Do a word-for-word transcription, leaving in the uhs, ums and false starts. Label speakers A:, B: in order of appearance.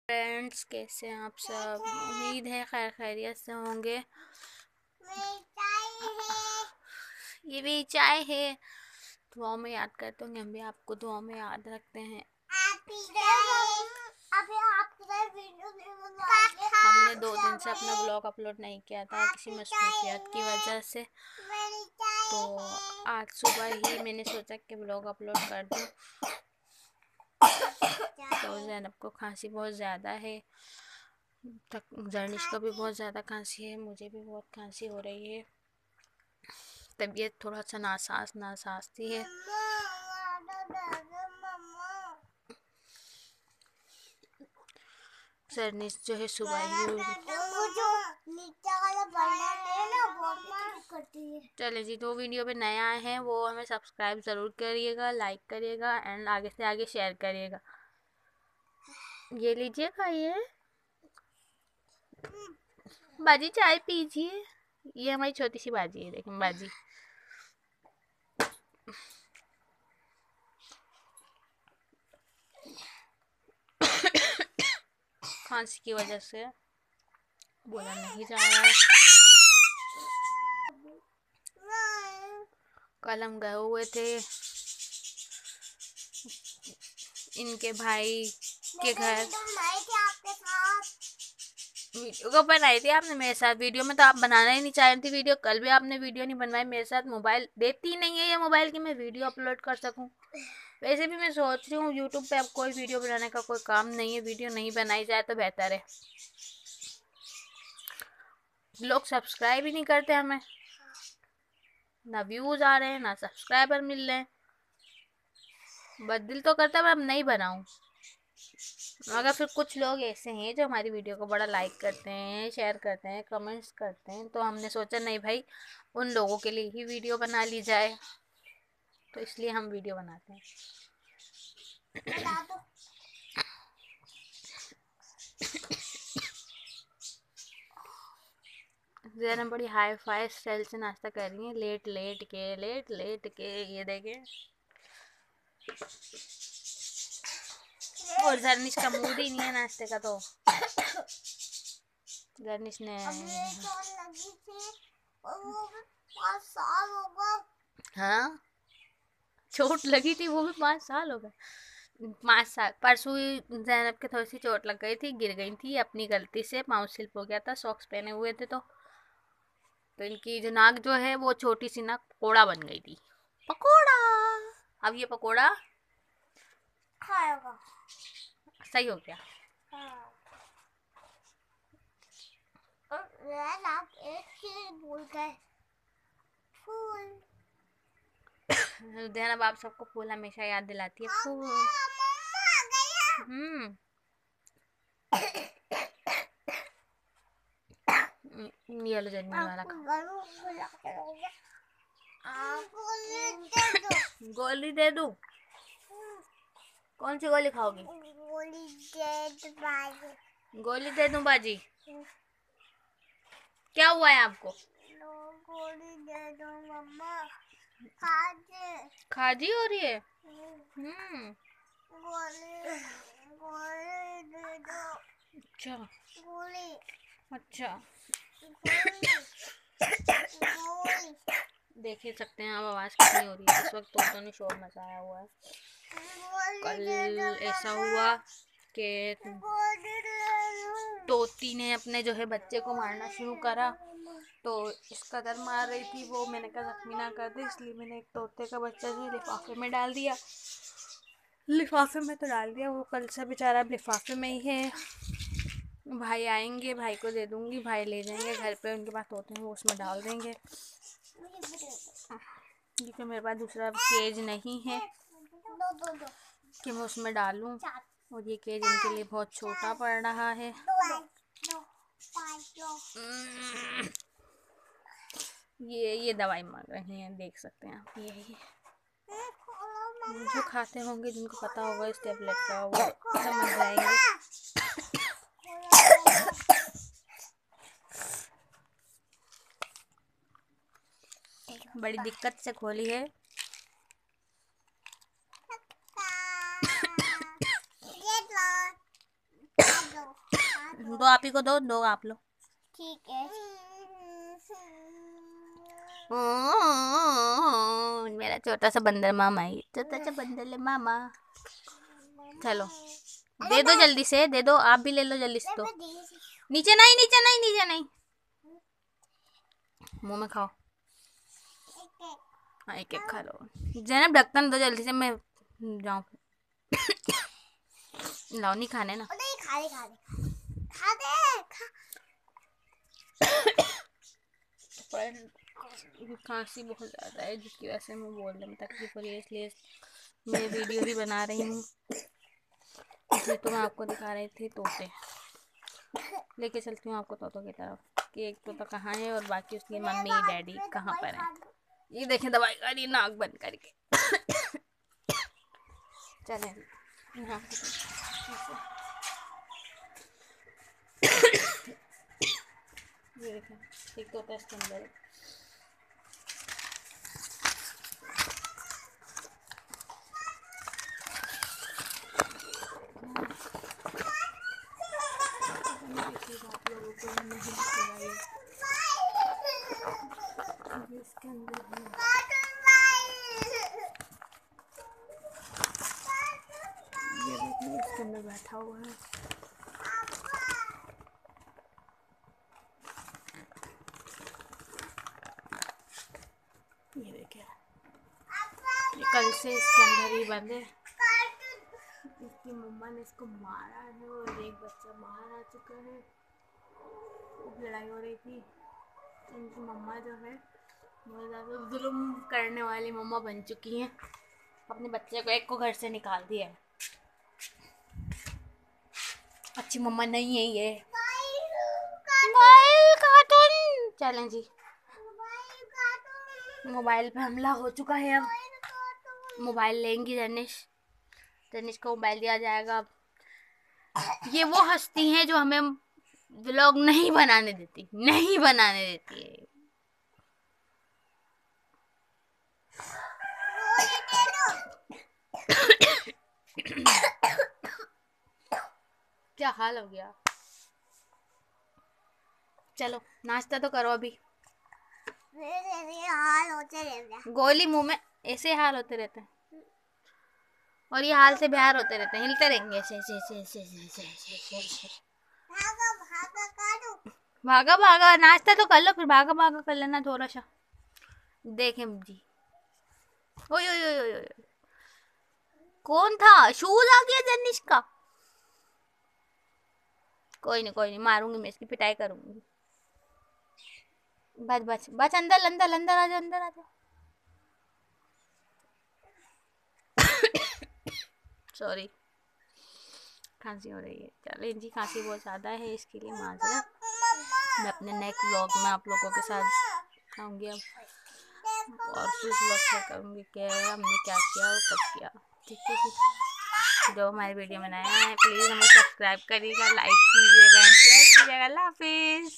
A: Friends, कैसे हैं आप सब। उम्मीद है खैर खैरियत से होंगे। ये भी चाय है। दुआओं में याद करते होंगे, हम भी आपको दुआओं में याद रखते हैं। हमने दो दिन से अपना ब्लॉग अपलोड नहीं किया था किसी मसरूफियत की वजह से, तो आज सुबह ही मैंने सोचा कि ब्लॉग अपलोड कर दूं। तो ज़ैनब को खांसी बहुत ज़्यादा है, जर्निश को भी बहुत ज़्यादा खांसी है, मुझे भी बहुत खांसी हो रही है। तबीयत थोड़ा सा नासाज नासाज सी है। जर्निश जो है सुबह ही चले जी, जो वीडियो पे नया आए हैं वो हमें सब्सक्राइब ज़रूर करिएगा, लाइक करिएगा एंड आगे से आगे शेयर करिएगा। ये लीजिए, खाइए बाजी, चाय पीजिए। ये हमारी छोटी सी बाजी है, देखें बाजी। खांसी की वजह से बोला नहीं जा रहा है। कल हम गए हुए थे इनके भाई के घर, वीडियो को बनाई थी आपने मेरे साथ। वीडियो में तो आप बनाना ही नहीं चाह रही थी वीडियो। कल भी आपने वीडियो नहीं बनवाई मेरे साथ। मोबाइल देती ही नहीं है ये मोबाइल कि मैं वीडियो अपलोड कर सकूं। वैसे भी मैं सोच रही हूँ यूट्यूब पे अब कोई वीडियो बनाने का कोई काम नहीं है, वीडियो नहीं बनाई जाए तो बेहतर है। लोग सब्सक्राइब ही नहीं करते हमें, ना व्यूज आ रहे हैं ना सब्सक्राइबर मिल रहे हैं। बस दिल तो करता है मैं अब नहीं बनाऊं, मगर फिर कुछ लोग ऐसे हैं जो हमारी वीडियो को बड़ा लाइक करते हैं, शेयर करते हैं, कमेंट्स करते हैं। तो हमने सोचा नहीं भाई, उन लोगों के लिए ही वीडियो बना ली जाए, तो इसलिए हम वीडियो बनाते हैं। ज़ैनब बड़ी हाई फाई स्टाइल से नाश्ता कर रही है, लेट लेट के लेट लेट के ये देखें। और जर्निश का मूड ही नहीं है नाश्ते का, तो जर्निश ने हाँ चोट लगी थी, वो भी पाँच साल हो गए। पाँच साल परसों ही ज़ैनब के थोड़ी सी चोट लग गई थी, गिर गई थी अपनी गलती से, पाँव स्लिप हो गया था, सॉक्स पहने हुए थे तो तो इनकी जो नाक जो है वो छोटी सी नाक पकोड़ा बन गई थी। पकोड़ा, अब ये पकोड़ा खाएगा, सही हो गया। हाँ। और आप एक चीज भूल गए, फूल। ज़ैनब आप सबको फूल हमेशा याद दिलाती है, फूल। हम्म ये लो जन्नी वाला गोली दे दूं? कौन सी गोली खाओगी? गोली दे दो बाजी। गोली दे दूं बाजी? क्या हुआ है आपको? गोली दे दो मम्मा, खाजी खाजी हो रही है। हम्म गोली गोली दे दो। अच्छा गोली, अच्छा गोली। देख ही सकते हैं आप आवाज़ कितनी हो रही है इस वक्त, तोतों ने शोर मचाया हुआ है। कल ऐसा हुआ कि तोती ने अपने जो है बच्चे को मारना शुरू करा, तो इस कदर मार रही थी वो, मैंने कहा जख्मी ना कर दे, इसलिए मैंने एक तोते का बच्चा जो है लिफाफे में डाल दिया। लिफाफे में तो डाल दिया, वो कल से बेचारा लिफाफे में ही है। भाई आएंगे, भाई को दे दूंगी, भाई ले जाएंगे घर पे, उनके पास तोते हैं वो उसमें डाल देंगे, क्योंकि मेरे पास दूसरा केज नहीं है कि मैं उसमें डालूं, और ये केज इनके लिए बहुत छोटा पड़ रहा है। ये ये दवाई मांग रही हैं, देख सकते हैं आप। ये जो खाते होंगे, जिनको पता होगा इस टेबलेट का, वो समझ जाएंगे। बड़ी दिक्कत से खोली है। दो आप ही को दो, दो आप लो।
B: ठीक है।
A: मेरा छोटा सा बंदर मामा है, छोटा सा बंदर ले मामा। चलो दे दो जल्दी से, दे दो, आप भी ले लो जल्दी से। तो नीचे नहीं, नीचे नहीं, नीचे नहीं, मुंह में खाओ। हाँ एक एक खा लो। जैनब ढक्कन दो जल्दी से, मैं जाऊँ। लाओ, नहीं खाने ना।
B: नहीं खा दे, खा दे, खा दे, खा।
A: खांसी बहुत ज़्यादा है जिसकी वजह से मैं बोल रही हूँ तकलीफ हो रही है, इसलिए मैं वीडियो भी बना रही हूँ। इसलिए तो मैं आपको दिखा रही थी तोते। लेके चलती हूँ आपको तोतों की तरफ कि एक तोता कहाँ है और बाकी उसकी मम्मी डैडी कहाँ पर है। ये देखें दवाई खा रही नाक बंद करके। चलें यहाँ ये देखें एक तोता इसके अंदर है। आप लोगों को नहीं दिखाई इसके अंदर है। ये देखिए इसके अंदर बैठा हुआ है। ये देखिए ये कल से इसके अंदर ही बंद है। इसकी मम्मा ने इसको मारा है और एक बच्चा बाहर आ चुका है। खूब लड़ाई हो रही थी। इनकी मम्मा जो है बहुत ज़्यादा जुल्म करने वाली मम्मा बन चुकी हैं। अपने बच्चे को एक को घर से निकाल दिया। अच्छी मम्मा नहीं है ये। मोबाइल कार्टून चलें जी। मोबाइल पे हमला हो चुका है। अब मोबाइल लेंगी जनिश, जनिश को मोबाइल दिया जाएगा। ये वो हस्ती हैं जो हमें व्लॉग नहीं बनाने देती, नहीं बनाने देती है। क्या हाल हो गया। चलो नाश्ता तो करो अभी।
B: हाल होते रहते हैं।
A: गोली मुंह में, ऐसे हाल होते रहते हैं और ये हाल से बिहार होते रहते हैं, हिलते रहेंगे ऐसे ऐसे ऐसे ऐसे ऐसे ऐसे ऐसे।
B: भागा भागा करो।
A: भागा भागा नाश्ता तो कर लो फिर भागा भागा कर लेना थोड़ा सा। देखें जी ओए ओए ओए ओए कौन था। शूज आ गया जनिश का। कोई नहीं कोई नहीं, मारूंगी मैं इसकी पिटाई करूंगी। बच बच बच, अंदर अंदर अंदर आ जा, अंदर आ जा। सॉरी खांसी हो रही है। चले जी खांसी बहुत ज़्यादा है इसके लिए माजरत। मैं अपने नेक्स्ट व्लॉग में आप लोगों के साथ आऊँगी अब और फिर व्लॉग शेयर करूँगी कि हमने क्या किया और कब किया। ठीक है जी। जो हमारी वीडियो में नया है प्लीज़ हमें सब्सक्राइब करिएगा, लाइक कीजिएगा एंड शेयर कीजिएगा। अल्लाह हाफिज़।